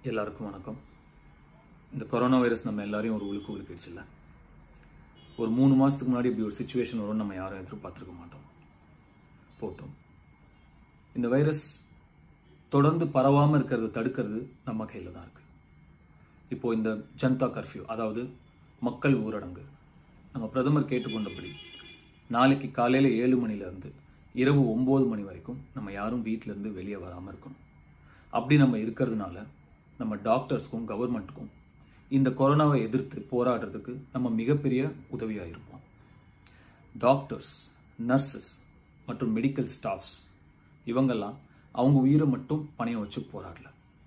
எல்லாருக்கும் வணக்கம். இந்த கொரோனா வைரஸ் நம்ம எல்லாரையும் ஒரு உழுக்கிடுச்சுல்ல. ஒரு 3 மாதத்துக்கு முன்னாடி இப்படி ஒரு சிச்சுவேஷன் வரும்னு நம்ம யாரும் எதிர்பார்த்துருக்க மாட்டோம். போட்டோம். இந்த வைரஸ் தொடர்ந்து பரவாமல் இருக்கிறத தடுக்கிறது நம்ம கையில் தான் இருக்குது. இப்போது இந்த ஜனதா கர்ஃப்யூ, அதாவது மக்கள் ஊரடங்கு, நம்ம பிரதமர் கேட்டுக்கொண்டபடி நாளைக்கு காலையில் 7 மணிலேருந்து இரவு 9 மணி வரைக்கும் நம்ம யாரும் வீட்டிலேருந்து வெளியே வராமல் இருக்கணும். அப்படி நம்ம இருக்கிறதுனால நம்ம டாக்டர்ஸ்க்கும் கவர்மெண்ட்டுக்கும் இந்த கொரோனாவை எதிர்த்து போராடுறதுக்கு நம்ம மிகப்பெரிய உதவியாக இருப்போம். டாக்டர்ஸ், நர்சஸ் மற்றும் மெடிக்கல் ஸ்டாஃப்ஸ் இவங்கெல்லாம் அவங்க உயிரை மட்டும் பணையம் வச்சு போராடல.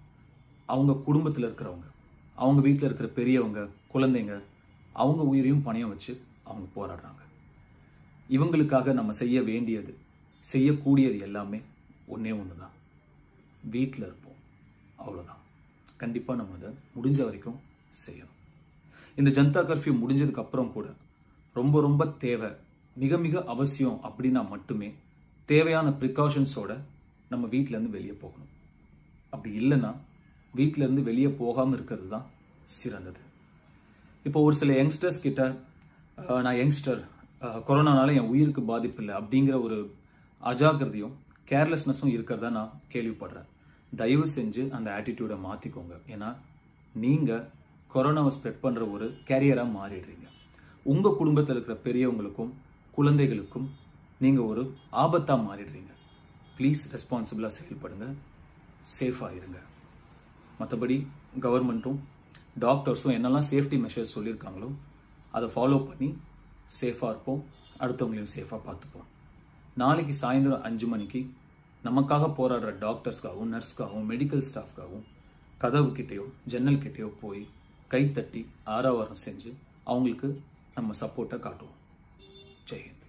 அவங்க குடும்பத்தில் இருக்கிறவங்க, அவங்க வீட்டில் இருக்கிற பெரியவங்க, குழந்தைங்க, அவங்க உயிரையும் பணையம் வச்சு அவங்க போராடுறாங்க. இவங்களுக்காக நம்ம செய்ய வேண்டியது, செய்யக்கூடியது எல்லாமே ஒன்றே ஒன்று தான். வீட்டில் இருப்போம், அவ்வளோதான். கண்டிப்பாக நம்ம அதை முடிஞ்ச வரைக்கும் செய்யணும். இந்த ஜனதா கர்ஃப்யூ முடிஞ்சதுக்கு அப்புறம் கூட ரொம்ப ரொம்ப தேவை, மிக மிக அவசியம் அப்படின்னா மட்டுமே தேவையான ப்ரிகாஷன்ஸோட நம்ம வீட்டிலேருந்து வெளியே போகணும். அப்படி இல்லைன்னா வீட்டிலேருந்து வெளியே போகாமல் இருக்கிறது தான் சிறந்தது. இப்போ ஒரு சில யங்ஸ்டர்ஸ் கிட்ட நான் யங்ஸ்டர், கொரோனானால என் உயிருக்கு பாதிப்பு இல்லை அப்படிங்கிற ஒரு அஜாக்கிரதையும் கேர்லெஸ்னஸும் இருக்கிறதா நான் கேள்விப்படுறேன். தயவு செஞ்சு அந்த ஆட்டிடியூடை மாற்றிக்கோங்க. ஏன்னா நீங்கள் கொரோனாவை ஸ்ப்ரெட் பண்ணுற ஒரு கேரியராக மாறிடுறீங்க. உங்கள் குடும்பத்தில் இருக்கிற பெரியவங்களுக்கும் குழந்தைகளுக்கும் நீங்கள் ஒரு ஆபத்தாக மாறிடுறீங்க. ப்ளீஸ் ரெஸ்பான்சிபிளாக செயல்படுங்க, சேஃபாக இருங்க. மற்றபடி கவர்மெண்ட்டும் டாக்டர்ஸும் என்னெல்லாம் சேஃப்டி மெஷர்ஸ் சொல்லியிருக்காங்களோ அதை ஃபாலோ பண்ணி சேஃபாக இருப்போம், அடுத்தவங்களையும் சேஃபாக பார்த்துப்போம். நாளைக்கு சாயந்தரம் 5 மணிக்கு நமக்காக போராடுற டாக்டர்ஸ்க்காகவும் நர்ஸ்க்காகவும் மெடிக்கல் ஸ்டாஃப்காகவும் கதவு கிட்டேயோ ஜன்னல் கிட்டேயோ போய் கைத்தட்டி ஆரவாரம் செஞ்சு அவங்களுக்கு நம்ம சப்போர்ட்டை காட்டுவோம். ஜெய் ஹிந்த்.